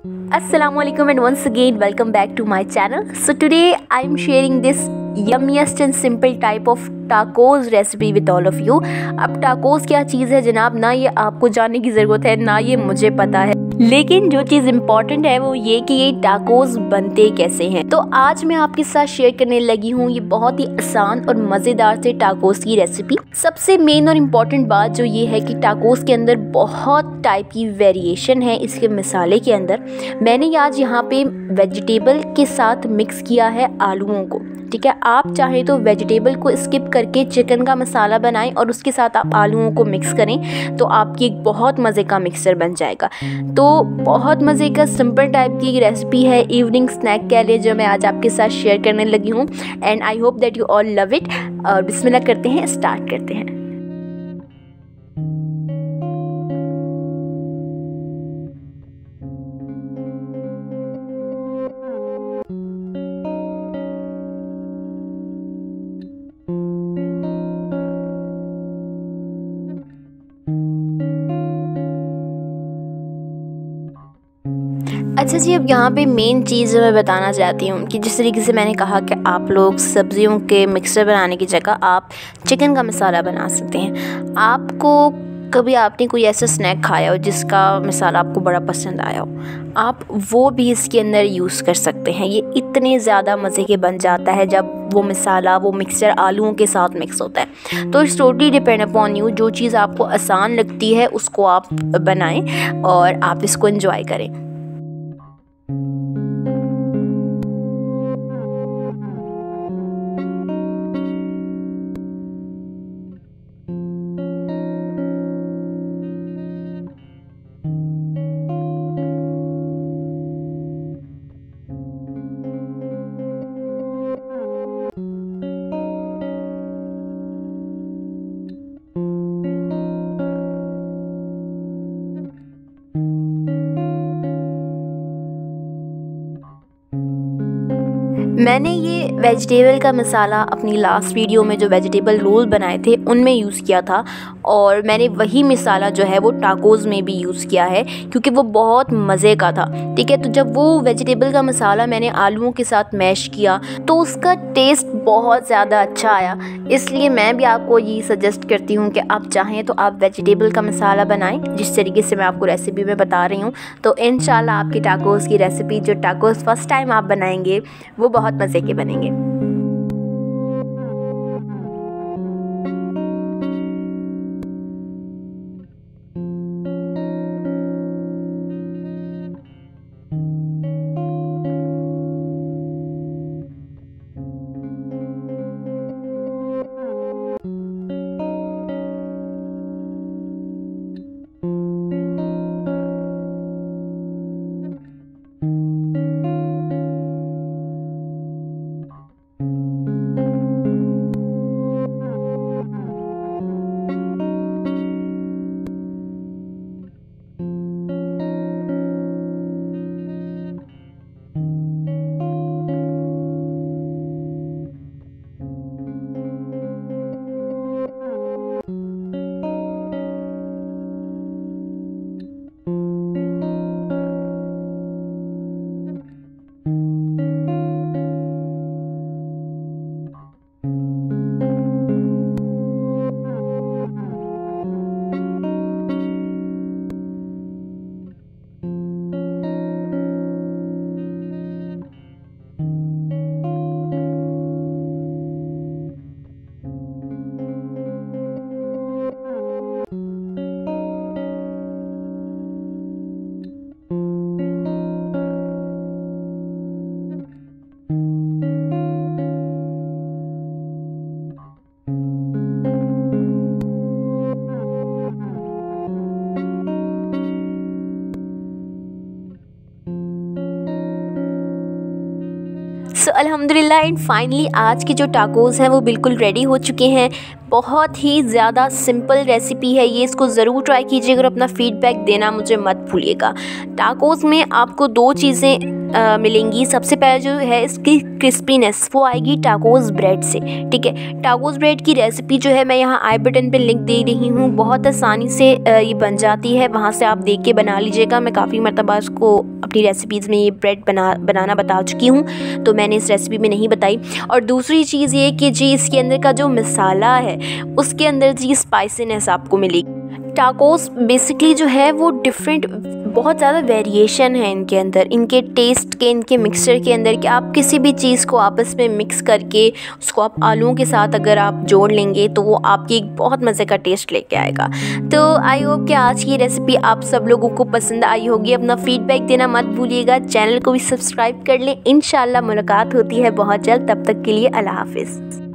Assalamualaikum and once again welcome back to my channel. So today I am sharing this yummiest and simple type of tacos recipe with all of you. अब tacos क्या चीज़ है जनाब, ना ये आपको जानने की ज़रूरत है ना ये मुझे पता है, लेकिन जो चीज़ इम्पॉर्टेंट है वो ये कि ये टाकोस बनते कैसे हैं। तो आज मैं आपके साथ शेयर करने लगी हूँ ये बहुत ही आसान और मज़ेदार से टाकोस की रेसिपी। सबसे मेन और इम्पॉर्टेंट बात जो ये है कि टाकोस के अंदर बहुत टाइप की वेरिएशन है इसके मसाले के अंदर। मैंने आज यहाँ पे वेजिटेबल के साथ मिक्स किया है आलूओं को, ठीक है। आप चाहें तो वेजिटेबल को स्किप करके चिकन का मसाला बनाएं और उसके साथ आप आलूओं को मिक्स करें तो आपकी एक बहुत मज़े का मिक्सचर बन जाएगा। तो बहुत मज़े का सिंपल टाइप की रेसिपी है इवनिंग स्नैक के लिए जो मैं आज आपके साथ शेयर करने लगी हूँ। And I hope that you all love it. और बिस्मिल्लाह करते हैं, स्टार्ट करते हैं। अच्छा जी, अब यहाँ पे मेन चीज़ मैं बताना चाहती हूँ कि जिस तरीके से मैंने कहा कि आप लोग सब्जियों के मिक्सचर बनाने की जगह आप चिकन का मसाला बना सकते हैं। आपको कभी आपने कोई ऐसा स्नैक खाया हो जिसका मसाला आपको बड़ा पसंद आया हो, आप वो भी इसके अंदर यूज़ कर सकते हैं। ये इतने ज़्यादा मज़े के बन जाता है जब वो मसाला वो मिक्सचर आलूओं के साथ मिक्स होता है। तो it's totally depend upon you, जो चीज़ आपको आसान लगती है उसको आप बनाएं और आप इसको एंजॉय करें। मैंने ये वेजिटेबल का मसाला अपनी लास्ट वीडियो में जो वेजिटेबल रोल बनाए थे उनमें यूज़ किया था और मैंने वही मसाला जो है वो टाकोस में भी यूज़ किया है क्योंकि वो बहुत मज़े का था, ठीक है। तो जब वो वेजिटेबल का मसाला मैंने आलूओं के साथ मैश किया तो उसका टेस्ट बहुत ज़्यादा अच्छा आया। इसलिए मैं भी आपको ये सजेस्ट करती हूँ कि आप चाहें तो आप वेजिटेबल का मसाला बनाएं जिस तरीके से मैं आपको रेसिपी में बता रही हूँ। तो इंशाल्लाह आपकी टाकोस की रेसिपी जो टाकोस फर्स्ट टाइम आप बनाएंगे वो बहुत मज़े के बनेंगे। सो अल्हम्दुलिल्लाह एंड फाइनली आज के जो टाकोस हैं वो बिल्कुल रेडी हो चुके हैं। बहुत ही ज़्यादा सिंपल रेसिपी है ये, इसको ज़रूर ट्राई कीजिएगा और अपना फीडबैक देना मुझे मत भूलिएगा। टाकोस में आपको दो चीज़ें मिलेंगी। सबसे पहले जो है इसकी क्रिस्पीनेस वो आएगी टाकोस ब्रेड से। ठीक है, टाकोस ब्रेड की रेसिपी जो है मैं यहाँ आई बटन पे लिंक दे रही हूँ। बहुत आसानी से ये बन जाती है, वहाँ से आप देख के बना लीजिएगा। मैं काफ़ी मरतबा उसको अपनी रेसिपीज़ में ये ब्रेड बनाना बता चुकी हूँ, तो मैंने इस रेसिपी में नहीं बताई। और दूसरी चीज़ ये कि जी इसके अंदर का जो मसाला है उसके अंदर जी स्पाइसीनेस आपको मिलेगी। टाकोस बेसिकली जो है वो डिफरेंट, बहुत ज़्यादा वेरिएशन है इनके अंदर, इनके टेस्ट के, इनके मिक्सचर के अंदर, कि आप किसी भी चीज़ को आपस में मिक्स करके उसको आप आलूओं के साथ अगर आप जोड़ लेंगे तो वो आपकी एक बहुत मज़े का टेस्ट लेके आएगा। तो आई होप कि आज की रेसिपी आप सब लोगों को पसंद आई होगी। अपना फीडबैक देना मत भूलिएगा, चैनल को भी सब्सक्राइब कर लें। इंशाल्लाह मुलाकात होती है बहुत जल्द, तब तक के लिए अल्लाह हाफिज़।